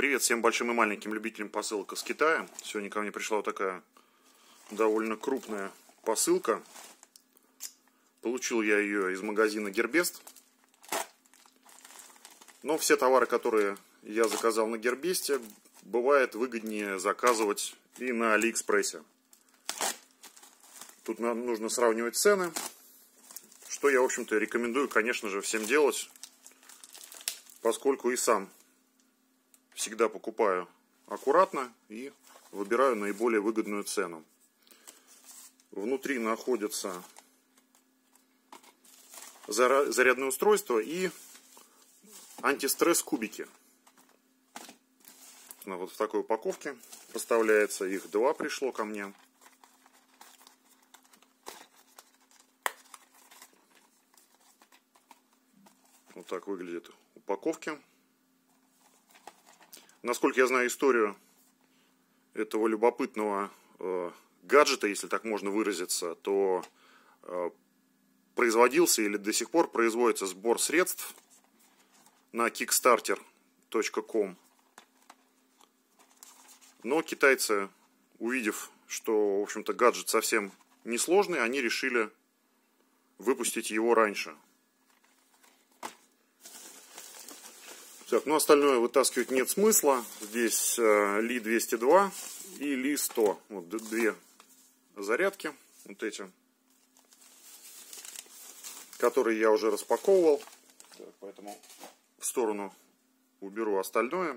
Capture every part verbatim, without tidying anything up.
Привет всем большим и маленьким любителям посылок из Китая. Сегодня ко мне пришла вот такая довольно крупная посылка. Получил я ее из магазина Гербест. Но все товары, которые я заказал на Гербесте, бывает выгоднее заказывать и на Алиэкспрессе. Тут нам нужно сравнивать цены, что я, в общем-то, рекомендую, конечно же, всем делать, поскольку и сам всегда покупаю аккуратно и выбираю наиболее выгодную цену. Внутри находятся зарядное устройство и антистресс кубики. Вот в такой упаковке поставляется. Их два пришло ко мне. Вот так выглядят упаковки. Насколько я знаю историю этого любопытного э, гаджета, если так можно выразиться, то э, производился или до сих пор производится сбор средств на кикстартер точка ком. Но китайцы, увидев, что, в общем-то, гаджет совсем несложный, они решили выпустить его раньше. Так, ну остальное вытаскивать нет смысла. Здесь э, Ли двести два и Ли сто. Вот две зарядки, вот эти, которые я уже распаковывал. Так, поэтому в сторону уберу остальное.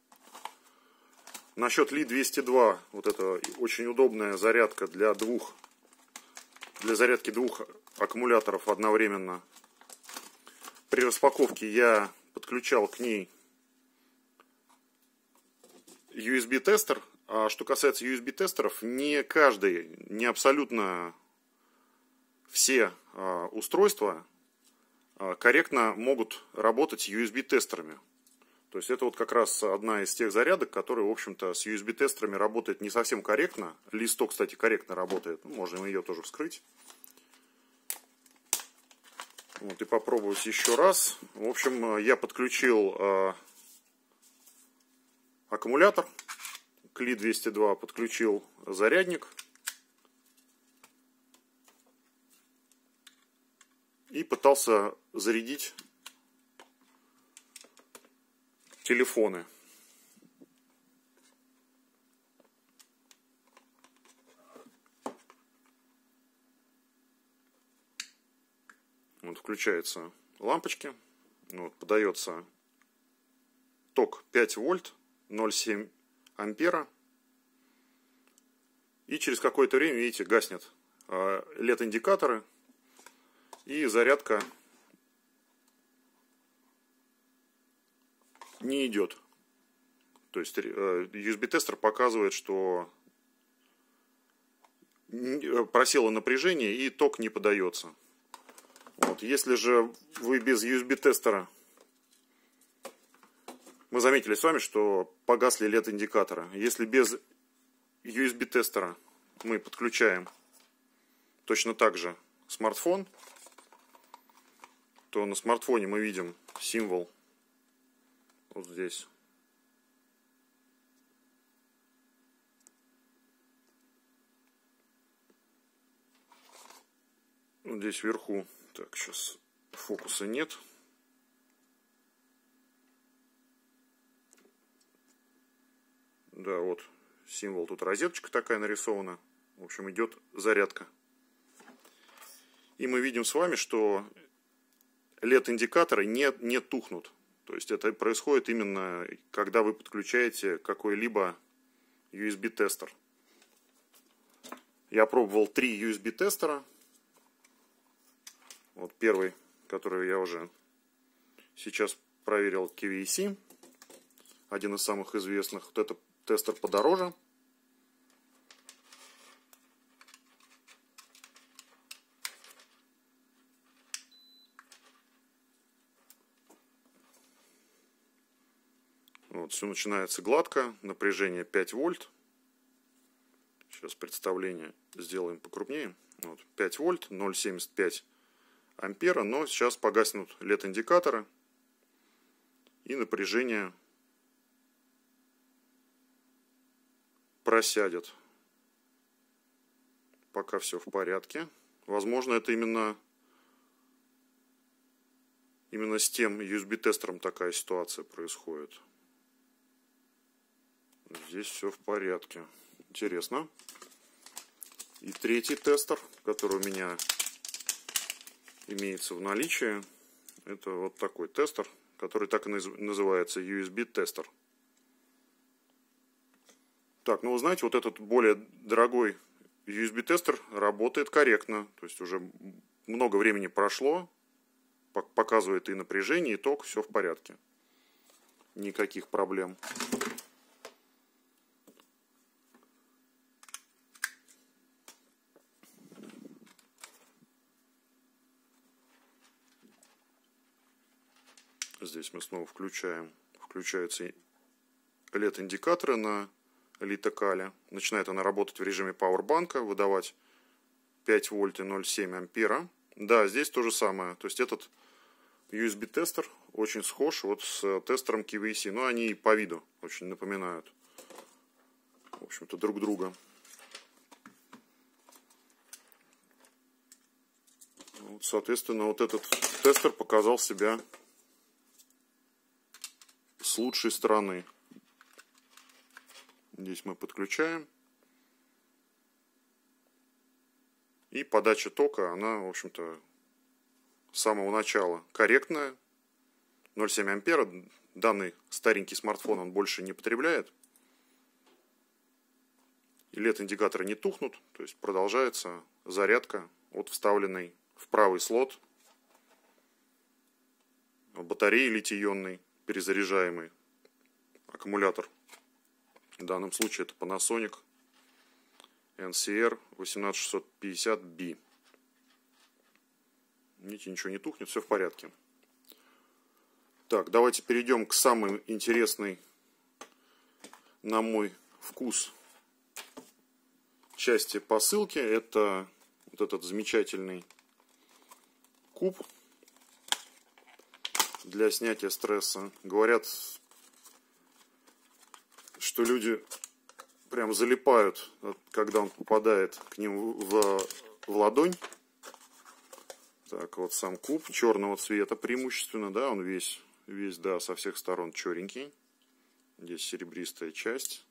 Насчет Ли двести два, вот это очень удобная зарядка для двух, для зарядки двух аккумуляторов одновременно. При распаковке я подключал к ней ю эс би-тестер. А что касается ю эс би-тестеров, не каждый, не абсолютно все а, устройства а, корректно могут работать с ю эс би-тестерами. То есть это вот как раз одна из тех зарядок, которая, в общем-то, с ю эс би-тестерами работает не совсем корректно. Ли сто, кстати, корректно работает. Ну, можем ее тоже вскрыть. Вот, и попробовать еще раз. В общем, я подключил э, аккумулятор к Ли двести два, подключил зарядник и пытался зарядить телефоны. Вот включаются лампочки, вот, подается ток пять вольт, ноль целых семь десятых ампера, и через какое-то время, видите, гаснет эл и ди-индикаторы, и зарядка не идет. То есть ю эс би-тестер показывает, что просело напряжение и ток не подается. Вот. Если же вы без ю эс би-тестера, мы заметили с вами, что погасли эл и ди-индикаторы. Если без ю эс би-тестера мы подключаем точно так же смартфон, то на смартфоне мы видим символ вот здесь. Вот здесь вверху. Так, сейчас фокуса нет. Да, вот символ, тут розеточка такая нарисована. В общем, идет зарядка. И мы видим с вами, что эл и ди-индикаторы не, не тухнут. То есть это происходит именно, когда вы подключаете какой-либо ю эс би-тестер. Я пробовал три ю эс би-тестера. Вот первый, который я уже сейчас проверил, кей ви си, один из самых известных. Вот это тестер подороже. Вот, все начинается гладко, напряжение пять вольт. Сейчас представление сделаем покрупнее. Вот, пять вольт, ноль целых семьдесят пять ампера, но сейчас погаснут эл и ди-индикаторы и напряжение просядет. Пока все в порядке. Возможно, это именно, именно с тем ю эс би-тестером такая ситуация происходит. Здесь все в порядке. Интересно. И третий тестер, который у меня имеется в наличии, это вот такой тестер, который так и называется ю эс би-тестер. Так, ну вы знаете, вот этот более дорогой ю эс би-тестер работает корректно. То есть уже много времени прошло, показывает и напряжение, и ток, все в порядке. Никаких проблем. Здесь мы снова включаем, включаются эл и ди-индикаторы на литокале. Начинает она работать в режиме пауэрбанка, выдавать пять вольт и ноль целых семь десятых ампера. Да, здесь то же самое. То есть этот ю эс би-тестер очень схож вот с тестером кей ви си. Но они и по виду очень напоминают, в общем-то, друг друга. Вот, соответственно, вот этот тестер показал себя с лучшей стороны. Здесь мы подключаем. И подача тока, она, в общем-то, с самого начала корректная. ноль целых семь десятых ампера. Данный старенький смартфон он больше не потребляет. И эл и ди-индикаторы не тухнут. То есть продолжается зарядка от вставленной в правый слот батареи литий-ионной, перезаряжаемый аккумулятор. В данном случае это Panasonic эн си эр восемнадцать шестьсот пятьдесят би. Видите, ничего не тухнет, все в порядке. Так, давайте перейдем к самой интересной, на мой вкус, части посылки. Это вот этот замечательный куб для снятия стресса. Говорят, что люди прям залипают, когда он попадает к ним в, в ладонь. Так, вот сам куб черного цвета преимущественно, да, он весь, весь, да, со всех сторон черненький. Здесь серебристая часть.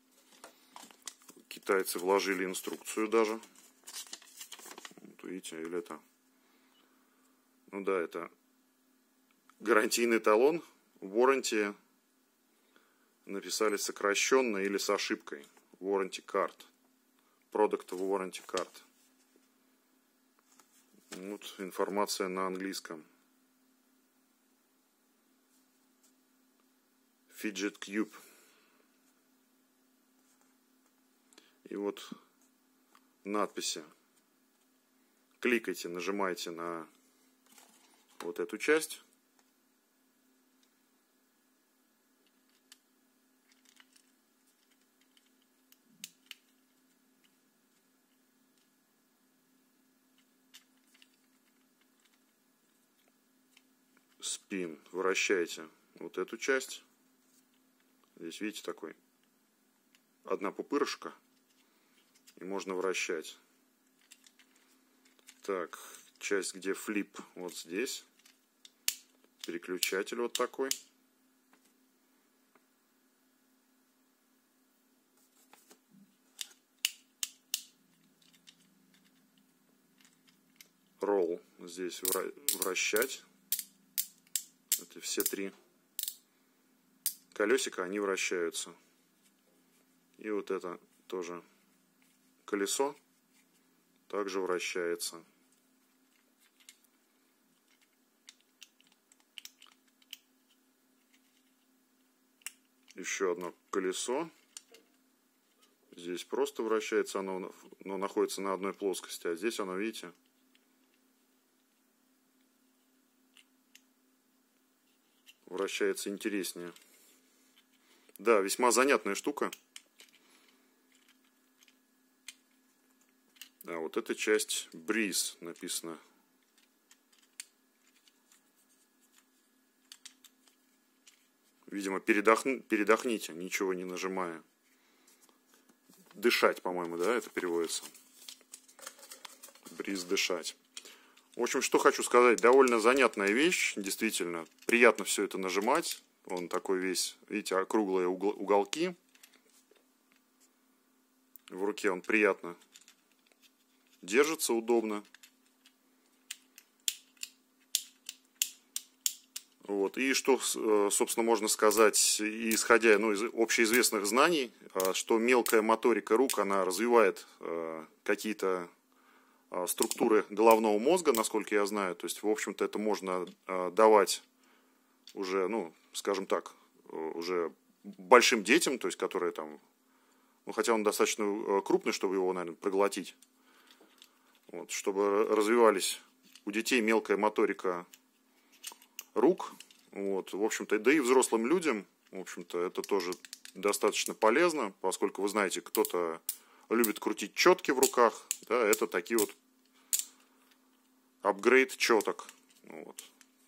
Китайцы вложили инструкцию даже. Вот видите, или это... Ну да, это гарантийный талон, warranty. Написали сокращенно или с ошибкой. Warranty card. Product warranty card. Вот информация на английском. Fidget Cube. И вот надписи. Кликайте, нажимайте на вот эту часть. Спин. Вращайте вот эту часть. Здесь, видите, такой одна пупырышка. И можно вращать. Так, часть, где флип, вот здесь. Переключатель вот такой. Ролл. Здесь вращать. Это все три колесика, они вращаются. И вот это тоже колесо также вращается. Еще одно колесо. Здесь просто вращается, оно, оно находится на одной плоскости, а здесь оно, видите, вращается интереснее. Да, весьма занятная штука. Да, вот эта часть Breeze написано. Видимо, передохни, передохните, ничего не нажимая. дышать, по-моему, да, это переводится. Бриз дышать. В общем, что хочу сказать, довольно занятная вещь, действительно, приятно все это нажимать. Он такой весь, видите, округлые уголки. В руке он приятно держится, удобно. Вот. И что, собственно, можно сказать, исходя ну, из общеизвестных знаний, что мелкая моторика рук, она развивает какие-то структуры головного мозга, насколько я знаю. То есть, в общем-то, это можно давать уже, ну, скажем так, уже большим детям, то есть, которые там, ну, хотя он достаточно крупный, чтобы его, наверное, проглотить, вот, чтобы развивались у детей мелкая моторика рук, вот, в общем-то, да и взрослым людям, в общем-то, это тоже достаточно полезно, поскольку, вы знаете, кто-то любит крутить четки в руках, да, это такие вот апгрейд четок, вот.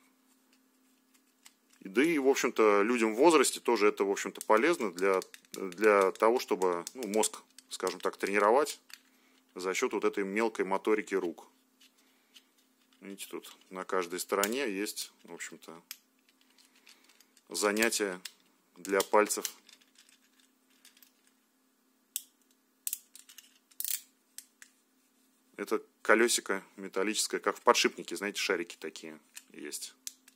Да и, в общем-то, людям в возрасте тоже это, в общем-то, полезно для, для того, чтобы ну, мозг, скажем так, тренировать за счет вот этой мелкой моторики рук. Видите, тут на каждой стороне есть, в общем-то, занятия для пальцев. Это колесико металлическое, как в подшипнике, знаете, шарики такие есть.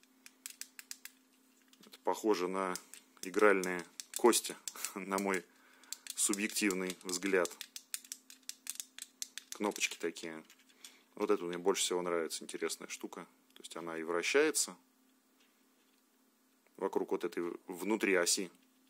Это похоже на игральные кости, на мой субъективный взгляд. Кнопочки такие. Вот это мне больше всего нравится, интересная штука. То есть она и вращается вокруг вот этой внутри оси.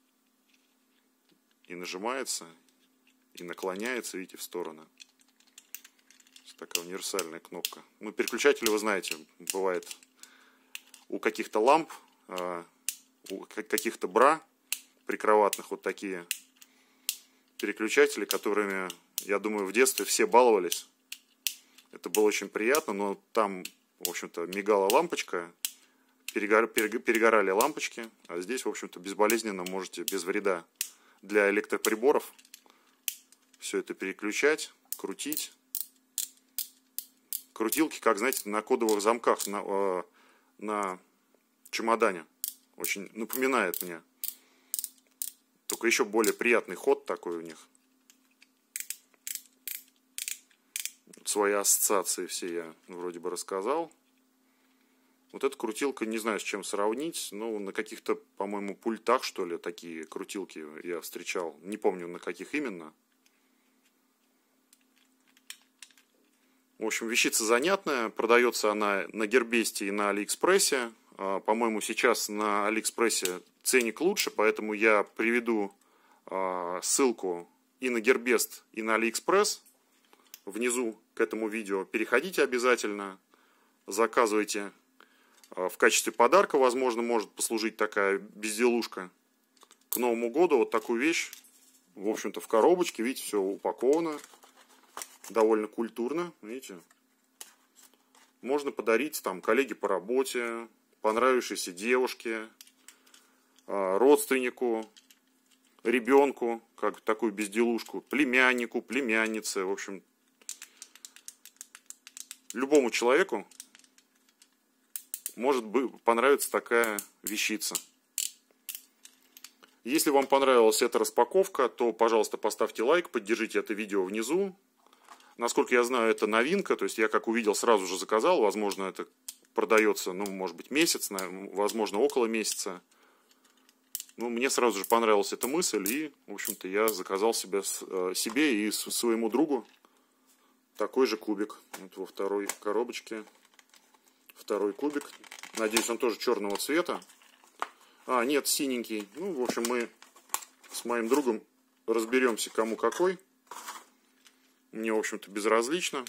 И нажимается, и наклоняется, видите, в стороны. Такая универсальная кнопка. Ну, переключатели, вы знаете, бывает у каких-то ламп, у каких-то бра прикроватных вот такие переключатели, которыми, я думаю, в детстве все баловались. Это было очень приятно, но там, в общем-то, мигала лампочка, перегор... перегорали лампочки, а здесь, в общем-то, безболезненно можете, без вреда для электроприборов все это переключать, крутить. Крутилки, как, знаете, на кодовых замках на, э, на чемодане. Очень напоминает мне. Только еще более приятный ход такой у них. Свои ассоциации все я вроде бы рассказал. Вот эта крутилка, не знаю, с чем сравнить. Но на каких-то, по-моему, пультах, что ли, такие крутилки я встречал. Не помню, на каких именно. В общем, вещица занятная, продается она на Гербесте и на Алиэкспрессе. По-моему, сейчас на Алиэкспрессе ценник лучше, поэтому я приведу ссылку и на Гербест, и на Алиэкспресс внизу к этому видео. Переходите обязательно, заказывайте. В качестве подарка, возможно, может послужить такая безделушка к Новому году. Вот такую вещь, в общем-то, в коробочке, видите, все упаковано. Довольно культурно, видите. Можно подарить там коллеге по работе, понравившейся девушке, родственнику, ребенку, как такую безделушку, племяннику, племяннице, в общем, любому человеку может понравиться такая вещица. Если вам понравилась эта распаковка, то, пожалуйста, поставьте лайк, поддержите это видео внизу. Насколько я знаю, это новинка, то есть я как увидел, сразу же заказал, возможно, это продается, ну, может быть, месяц, возможно, около месяца. Ну, мне сразу же понравилась эта мысль, и, в общем-то, я заказал себе, себе и своему другу такой же кубик. Вот во второй коробочке второй кубик. Надеюсь, он тоже черного цвета. А, нет, синенький. Ну, в общем, мы с моим другом разберемся, кому какой. Мне, в общем-то, безразлично.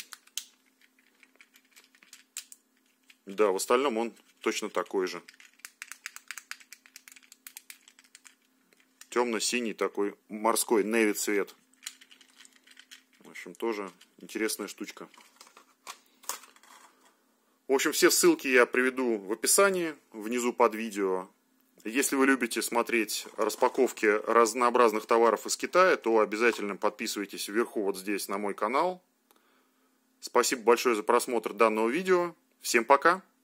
Да, в остальном он точно такой же. Темно-синий такой морской неви цвет. В общем, тоже интересная штучка. В общем, все ссылки я приведу в описании, внизу под видео. Если вы любите смотреть распаковки разнообразных товаров из Китая, то обязательно подписывайтесь вверху вот здесь на мой канал. Спасибо большое за просмотр данного видео. Всем пока!